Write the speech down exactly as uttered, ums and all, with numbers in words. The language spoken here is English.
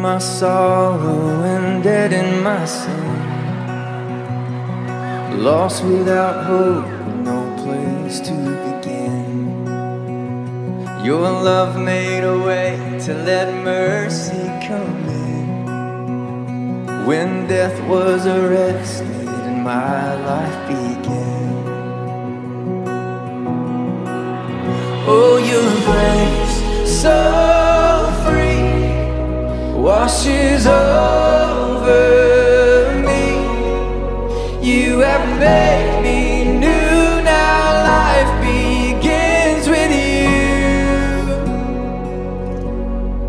my sorrow and dead in my sin, lost without hope, no place to begin. Your love made a way to let mercy come in. When death was arrested and my life began. Oh, your grace so free washes over